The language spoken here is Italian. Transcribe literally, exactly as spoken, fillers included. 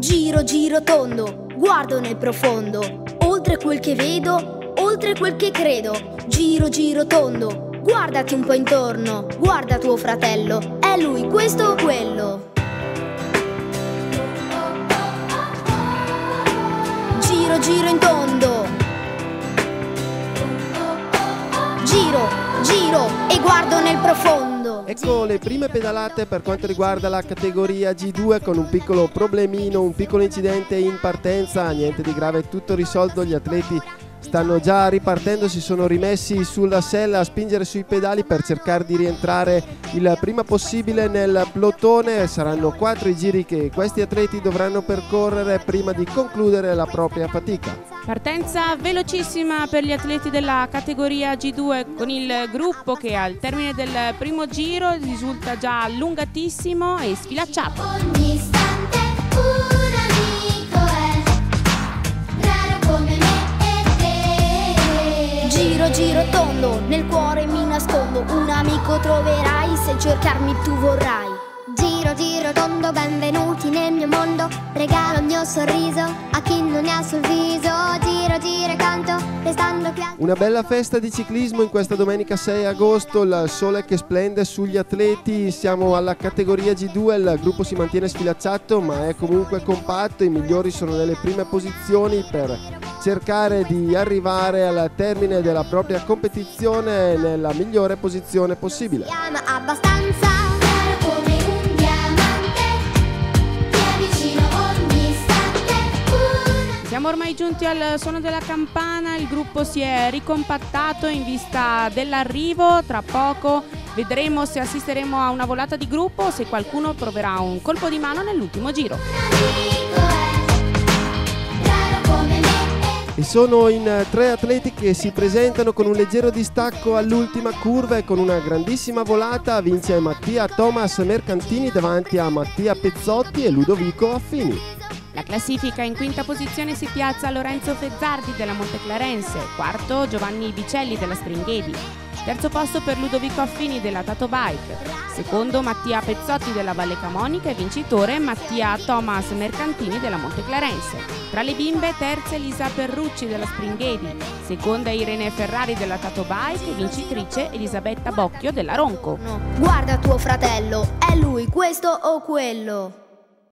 Giro, giro tondo, guardo nel profondo, oltre quel che vedo, oltre quel che credo. Giro, giro tondo, guardati un po' intorno, guarda tuo fratello, è lui questo o quello? Giro, giro in tondo, giro, giro e guardo nel profondo. Ecco le prime pedalate per quanto riguarda la categoria G due, con un piccolo problemino, un piccolo incidente in partenza, niente di grave, tutto risolto. Gli atleti stanno già ripartendo, si sono rimessi sulla sella a spingere sui pedali per cercare di rientrare il prima possibile nel plotone. Saranno quattro i giri che questi atleti dovranno percorrere prima di concludere la propria fatica. Partenza velocissima per gli atleti della categoria G due, con il gruppo che al termine del primo giro risulta già allungatissimo e sfilacciato. Ogni istante un amico è, raro come me e te. Giro, giro tondo, nel cuore mi nascondo, un amico troverai se cercarmi tu vorrai. Giro, giro tondo, benvenuti nel mio mondo, regalo il mio sorriso a chi non ne ha sul viso. Giro, giro e canto, restando qui. Una bella festa di ciclismo in questa domenica sei agosto, il sole che splende sugli atleti. Siamo alla categoria G due, il gruppo si mantiene sfilacciato ma è comunque compatto, i migliori sono nelle prime posizioni per cercare di arrivare al termine della propria competizione nella migliore posizione possibile. Ama abbastanza, raro come un diamante, ti avvicino ogni istante. Una... Siamo ormai giunti al suono della campana, il gruppo si è ricompattato in vista dell'arrivo. Tra poco vedremo se assisteremo a una volata di gruppo o se qualcuno proverà un colpo di mano nell'ultimo giro. amico è, raro come me. E sono in tre atleti che si presentano con un leggero distacco all'ultima curva e con una grandissima volata. Vince Mattia Thomas Mercantini davanti a Mattia Pezzotti e Ludovico Affini. La classifica: in quinta posizione si piazza Lorenzo Fezzardi della Monteclarense, quarto Giovanni Bicelli della Stringhedi, terzo posto per Ludovico Affini della Tato Bike, secondo Mattia Pezzotti della Valle Camonica e vincitore Mattia Thomas Mercantini della Monteclarense. Tra le bimbe terza Elisa Perrucci della Stringhedi, seconda Irene Ferrari della Tato Bike e vincitrice Elisabetta Bocchio della Ronco. Guarda tuo fratello, è lui questo o quello?